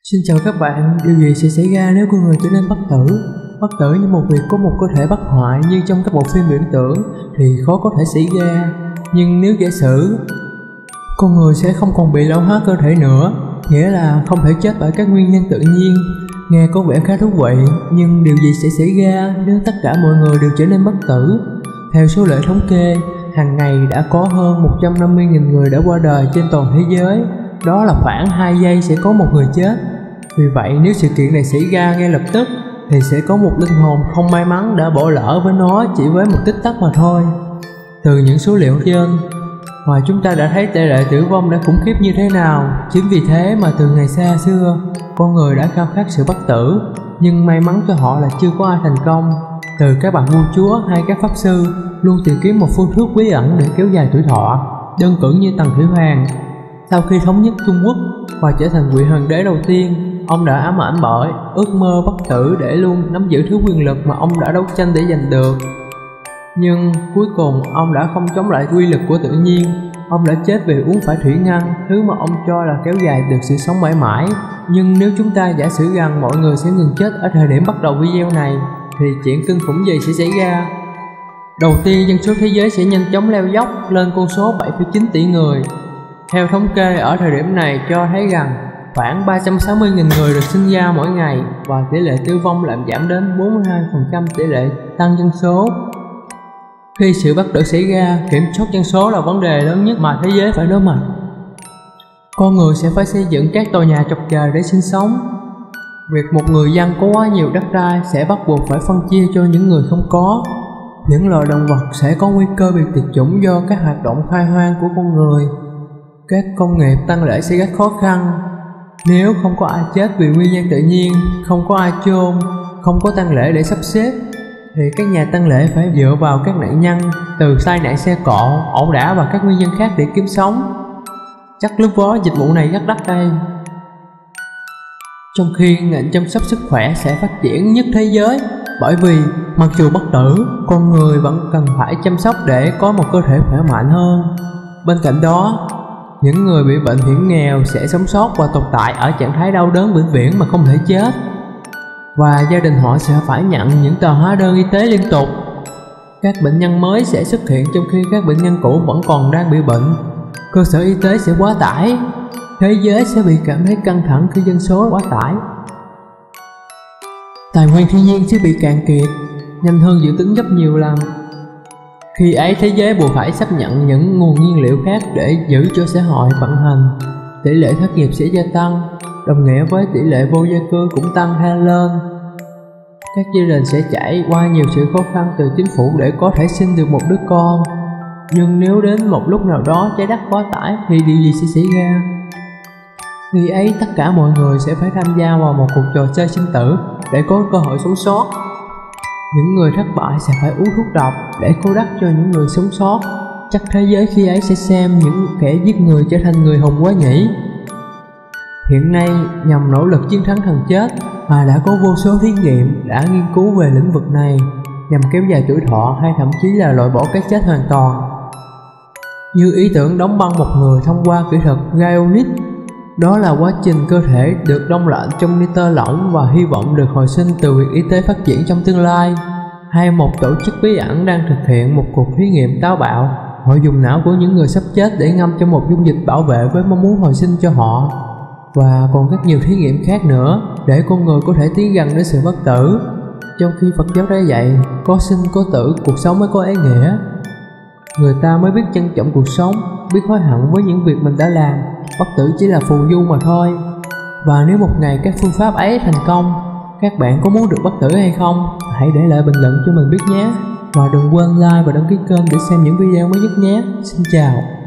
Xin chào các bạn, điều gì sẽ xảy ra nếu con người trở nên bất tử? Bất tử như một việc có một cơ thể bất hoại như trong các bộ phim viễn tưởng thì khó có thể xảy ra. Nhưng nếu giả sử con người sẽ không còn bị lão hóa cơ thể nữa, nghĩa là không thể chết bởi các nguyên nhân tự nhiên, nghe có vẻ khá thú vị. Nhưng điều gì sẽ xảy ra nếu tất cả mọi người đều trở nên bất tử? Theo số liệu thống kê, hàng ngày đã có hơn 150.000 người đã qua đời trên toàn thế giới. Đó là khoảng 2 giây sẽ có một người chết. Vì vậy nếu sự kiện này xảy ra ngay lập tức thì sẽ có một linh hồn không may mắn đã bỏ lỡ với nó chỉ với một tích tắc mà thôi. Từ những số liệu trên, ngoài chúng ta đã thấy tỷ lệ tử vong đã khủng khiếp như thế nào. Chính vì thế mà từ ngày xa xưa, con người đã khao khát sự bất tử. Nhưng may mắn cho họ là chưa có ai thành công. Từ các bậc vua chúa hay các pháp sư luôn tìm kiếm một phương thuốc bí ẩn để kéo dài tuổi thọ. Đơn cử như Tần Thủy Hoàng, sau khi thống nhất Trung Quốc và trở thành vị hoàng đế đầu tiên, ông đã ám ảnh bởi ước mơ bất tử để luôn nắm giữ thứ quyền lực mà ông đã đấu tranh để giành được. Nhưng cuối cùng ông đã không chống lại quy lực của tự nhiên. Ông đã chết vì uống phải thủy ngân, thứ mà ông cho là kéo dài được sự sống mãi mãi. Nhưng nếu chúng ta giả sử rằng mọi người sẽ ngừng chết ở thời điểm bắt đầu video này, thì chuyện kinh khủng gì sẽ xảy ra? Đầu tiên, dân số thế giới sẽ nhanh chóng leo dốc lên con số 7,9 tỷ người. Theo thống kê ở thời điểm này cho thấy rằng khoảng 360.000 người được sinh ra mỗi ngày, và tỷ lệ tử vong làm giảm đến 42% tỷ lệ tăng dân số. Khi sự bất tử xảy ra, kiểm soát dân số là vấn đề lớn nhất mà thế giới phải đối mặt. Con người sẽ phải xây dựng các tòa nhà chọc trời để sinh sống. Việc một người dân có quá nhiều đất đai sẽ bắt buộc phải phân chia cho những người không có. Những loài động vật sẽ có nguy cơ bị tuyệt chủng do các hoạt động khai hoang của con người. Các công nghiệp tang lễ sẽ rất khó khăn. Nếu không có ai chết vì nguyên nhân tự nhiên, không có ai chôn, không có tang lễ để sắp xếp, thì các nhà tang lễ phải dựa vào các nạn nhân từ tai nạn xe cộ, ẩu đả và các nguyên nhân khác để kiếm sống. Chắc lúc đó dịch vụ này rất đắt đây. Trong khi ngành chăm sóc sức khỏe sẽ phát triển nhất thế giới, bởi vì mặc dù bất tử, con người vẫn cần phải chăm sóc để có một cơ thể khỏe mạnh hơn. Bên cạnh đó, những người bị bệnh hiểm nghèo sẽ sống sót và tồn tại ở trạng thái đau đớn vĩnh viễn mà không thể chết. Và gia đình họ sẽ phải nhận những tờ hóa đơn y tế liên tục. Các bệnh nhân mới sẽ xuất hiện trong khi các bệnh nhân cũ vẫn còn đang bị bệnh. Cơ sở y tế sẽ quá tải. Thế giới sẽ bị cảm thấy căng thẳng khi dân số quá tải. Tài nguyên thiên nhiên sẽ bị cạn kiệt, nhanh hơn dự tính rất nhiều lần. Khi ấy thế giới buộc phải chấp nhận những nguồn nhiên liệu khác để giữ cho xã hội vận hành. Tỷ lệ thất nghiệp sẽ gia tăng, đồng nghĩa với tỷ lệ vô gia cư cũng tăng theo lên. Các gia đình sẽ trải qua nhiều sự khó khăn từ chính phủ để có thể sinh được một đứa con. Nhưng nếu đến một lúc nào đó trái đất quá tải thì điều gì sẽ xảy ra? Khi ấy tất cả mọi người sẽ phải tham gia vào một cuộc trò chơi sinh tử để có cơ hội sống sót. Những người thất bại sẽ phải uống thuốc độc để cô đắp cho những người sống sót. Chắc thế giới khi ấy sẽ xem những kẻ giết người trở thành người hùng quá nhỉ? Hiện nay, nhằm nỗ lực chiến thắng thần chết, mà đã có vô số thí nghiệm đã nghiên cứu về lĩnh vực này nhằm kéo dài tuổi thọ hay thậm chí là loại bỏ cái chết hoàn toàn. Như ý tưởng đóng băng một người thông qua kỹ thuật cryonic. Đó là quá trình cơ thể được đông lạnh trong nitơ lỏng và hy vọng được hồi sinh từ việc y tế phát triển trong tương lai. Hay một tổ chức bí ẩn đang thực hiện một cuộc thí nghiệm táo bạo. Họ dùng não của những người sắp chết để ngâm trong một dung dịch bảo vệ với mong muốn hồi sinh cho họ. Và còn rất nhiều thí nghiệm khác nữa để con người có thể tiến gần đến sự bất tử. Trong khi Phật giáo đã dạy có sinh có tử, cuộc sống mới có ý nghĩa. Người ta mới biết trân trọng cuộc sống, biết hối hận với những việc mình đã làm. Bất tử chỉ là phù du mà thôi. Và nếu một ngày các phương pháp ấy thành công, các bạn có muốn được bất tử hay không? Hãy để lại bình luận cho mình biết nhé. Và đừng quên like và đăng ký kênh để xem những video mới nhất nhé. Xin chào.